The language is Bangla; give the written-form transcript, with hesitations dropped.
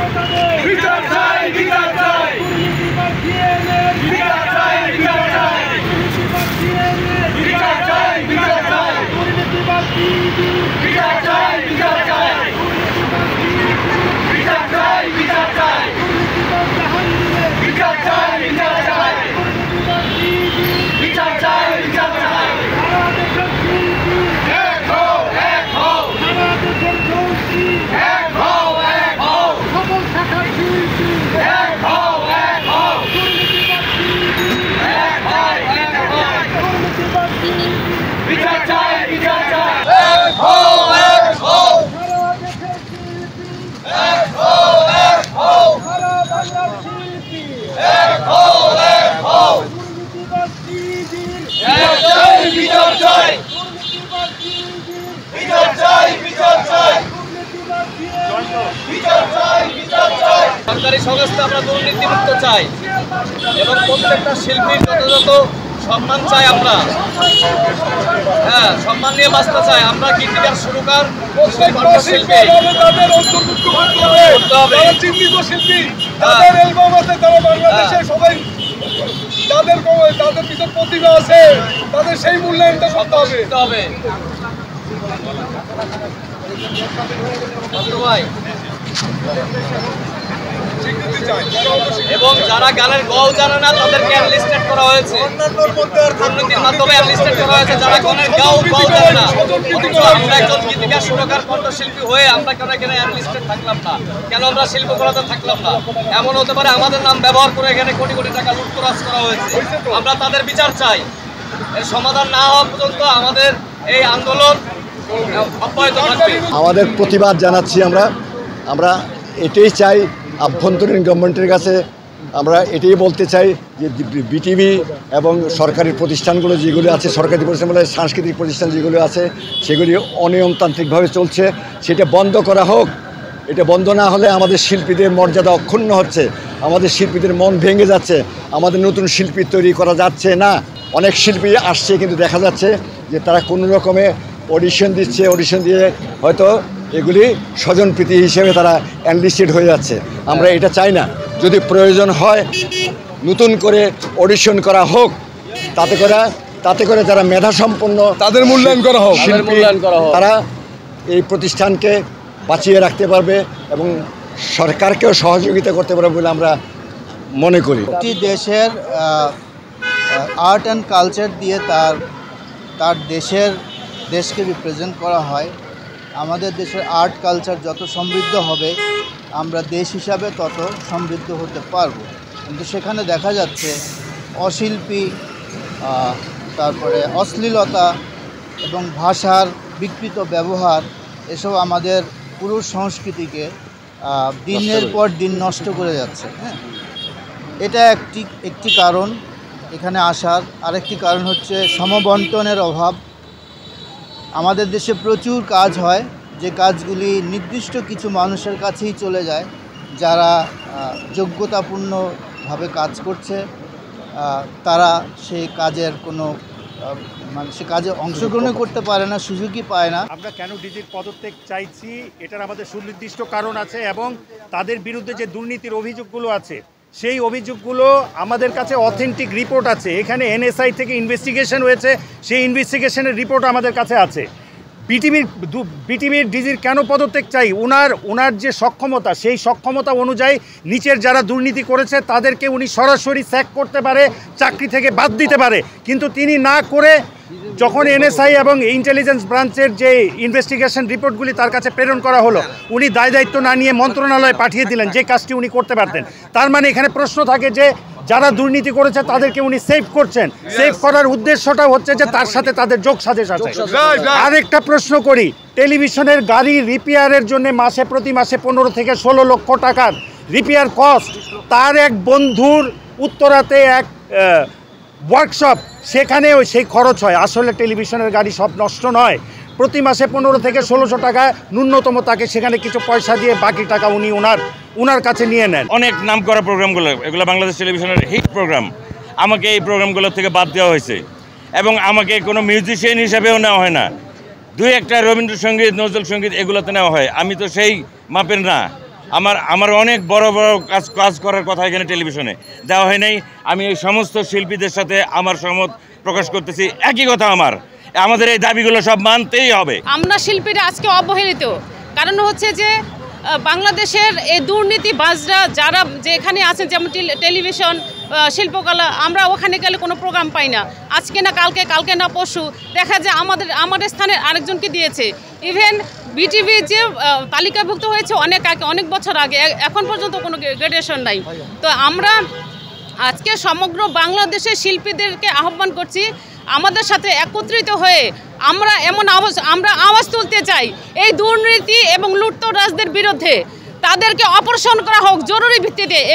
সরকারি সংস্থা আমরা দুর্নীতিমুক্ত চাই এবং প্রত্যেকটা শিল্পীর যথাযথ সম্মান চাই। আমরা সম্মান নিয়ে বাঁচতে চাই। আমরা গীতিকার সুরকার শিল্পী তাদের ভিতর প্রতিভা আছে, তাদের সেই মূল্যায়নটা করতে হবে। এবং যারা গানের গও জানে না তাদেরকে অ্যানলিস্টেড করা হয়েছে, দুর্নীতির মাধ্যমে অ্যানলিস্টেড করা হয়েছে যারা গানের গও জানে না। আমরা একজন গীতিকার সুরকার কণ্ঠশিল্পী হয়ে আমরা কেন এখানে অ্যানলিস্টেড থাকলাম না, কেন আমরা শিল্পকলাতে থাকলাম না? এমন হতে পারে আমাদের নাম ব্যবহার করে এখানে কোটি কোটি টাকা লুটতরাজ করা হয়েছে। আমরা তাদের বিচার চাই। এর সমাধান না হওয়া পর্যন্ত আমাদের এই আন্দোলন অব্যাহত থাকবে। আমাদের প্রতিবাদ জানাচ্ছি। আমরা এটাই চাই আভ্যন্তরীণ গভর্নমেন্টের কাছে। আমরা এটাই বলতে চাই যে বিটিভি এবং সরকারি প্রতিষ্ঠানগুলো যেগুলো আছে, সরকারি প্রতিষ্ঠান বলে সাংস্কৃতিক প্রতিষ্ঠান যেগুলো আছে, সেগুলি অনিয়মতান্ত্রিকভাবে চলছে, সেটা বন্ধ করা হোক। এটা বন্ধ না হলে আমাদের শিল্পীদের মর্যাদা অক্ষুণ্ণ হচ্ছে, আমাদের শিল্পীদের মন ভেঙে যাচ্ছে, আমাদের নতুন শিল্পী তৈরি করা যাচ্ছে না। অনেক শিল্পী আসছে কিন্তু দেখা যাচ্ছে যে তারা কোনো রকমে অডিশন দিচ্ছে, অডিশন দিয়ে হয়তো এগুলি স্বজনপ্রীতি হিসেবে তারা অ্যানলিস্টেড হয়ে যাচ্ছে। আমরা এটা চাই না। যদি প্রয়োজন হয় নতুন করে অডিশন করা হোক, তাতে করে যারা মেধাসম্পন্ন তাদের মূল্যায়ন করা হোক, শিল্পী তারা এই প্রতিষ্ঠানকে বাঁচিয়ে রাখতে পারবে এবং সরকারকেও সহযোগিতা করতে পারবে বলে আমরা মনে করি। একটি দেশের আর্ট অ্যান্ড কালচার দিয়ে তার দেশকে রিপ্রেজেন্ট করা হয়। আমাদের দেশের আর্ট কালচার যত সমৃদ্ধ হবে আমরা দেশ হিসাবে তত সমৃদ্ধ হতে পারবো। কিন্তু সেখানে দেখা যাচ্ছে অশিল্পী, তারপরে অশ্লীলতা এবং ভাষার বিকৃত ব্যবহার, এসব আমাদের পুরো সংস্কৃতিকে দিনের পর দিন নষ্ট করে যাচ্ছে। হ্যাঁ, এটা একটি কারণ এখানে আসার। আরেকটি কারণ হচ্ছে সমবন্টনের অভাব। আমাদের দেশে প্রচুর কাজ হয়, যে কাজগুলি নির্দিষ্ট কিছু মানুষের কাছেই চলে যায়, যারা যোগ্যতাপূর্ণভাবে কাজ করছে। তারা সেই কাজের কোনো সে কাজে অংশগ্রহণ করতে পারে না, সুযোগই পায় না। আমরা কেন ডিজির পদত্যাগ চাইছি এটার আমাদের সুনির্দিষ্ট কারণ আছে এবং তাদের বিরুদ্ধে যে দুর্নীতির অভিযোগগুলো আছে সেই অভিযোগগুলো আমাদের কাছে অথেন্টিক রিপোর্ট আছে। এখানে এনএসআই থেকে ইনভেস্টিগেশন হয়েছে, সেই ইনভেস্টিগেশনের রিপোর্ট আমাদের কাছে আছে। বিটিভির ডিজির কেন পদত্যাগ চাই? ওনার যে সক্ষমতা, সেই সক্ষমতা অনুযায়ী নিচের যারা দুর্নীতি করেছে তাদেরকে উনি সরাসরি স্যাক করতে পারে, চাকরি থেকে বাদ দিতে পারে। কিন্তু তিনি না করে যখন এনএসআই এবং ইন্টেলিজেন্স ব্রাঞ্চের যে ইনভেস্টিগেশন রিপোর্টগুলি তার কাছে প্রেরণ করা হলো, উনি দায়িত্ব না নিয়ে মন্ত্রণালয়ে পাঠিয়ে দিলেন, যে কাজটি উনি করতে পারতেন। তার মানে এখানে প্রশ্ন থাকে যে যারা দুর্নীতি করেছে তাদেরকে উনি সেভ করছেন। সেভ করার উদ্দেশ্যটা হচ্ছে যে তার সাথে তাদের যোগসাজশ আছে। আরেকটা প্রশ্ন করি, টেলিভিশনের গাড়ি রিপেয়ারের জন্য প্রতি মাসে 15 থেকে 16 লক্ষ টাকার রিপেয়ার কস্ট। তার এক বন্ধুর উত্তরাতে এক ওয়ার্কশপ, সেখানেও সেই খরচ হয়। আসলে টেলিভিশনের গাড়ি সব নষ্ট নয়। প্রতি মাসে 15 থেকে 1600 টাকা ন্যূনতম তাকে সেখানে কিছু পয়সা দিয়ে বাকি টাকা উনি ওনার কাছে নিয়ে নেন। অনেক নাম করা প্রোগ্রামগুলো, এগুলো বাংলাদেশ টেলিভিশনের হিট প্রোগ্রাম, আমাকে এই প্রোগ্রামগুলো থেকে বাদ দেওয়া হয়েছে এবং আমাকে কোনো মিউজিশিয়ান হিসাবেও নেওয়া হয় না। দুই একটা রবীন্দ্রসঙ্গীত, নজরুল সঙ্গীত এগুলোতে নেওয়া হয়। আমি তো সেই মাপের না। আমার অনেক বড় বড় কাজ করার কথা এখানে টেলিভিশনে দেওয়া হয় নাই। আমি এই সমস্ত শিল্পীদের সাথে আমার সহমত প্রকাশ করতেছি। একই কথা, আমাদের এই দাবিগুলো সব মানতেই হবে। আমরা শিল্পীরা আজকে অবহেলিত, কারণ হচ্ছে যে বাংলাদেশের এই দুর্নীতিবাজরা যারা যেখানে আছেন, যেমন টেলিভিশন, শিল্পকলা, আমরা ওখানে গেলে কোনো প্রোগ্রাম পাই না। আজকে না কালকে, কালকে না পরশু দেখা যায় আমাদের স্থানে আরেকজনকে দিয়েছে। ইভেন বিটিভি যে তালিকাভুক্ত হয়েছে অনেক আগে, অনেক বছর আগে, এখন পর্যন্ত কোনো গ্রেডেশন নাই। তো আমরা আজকে সমগ্র বাংলাদেশের শিল্পীদেরকে আহ্বান করছি, আমাদের সাথে একত্রিত হয়ে আমরা আওয়াজ তুলতে চাই এই দুর্নীতি এবং লুটতরাজদের বিরুদ্ধে। তাদেরকে অপসারণ করা হোক জরুরি ভিত্তিতে।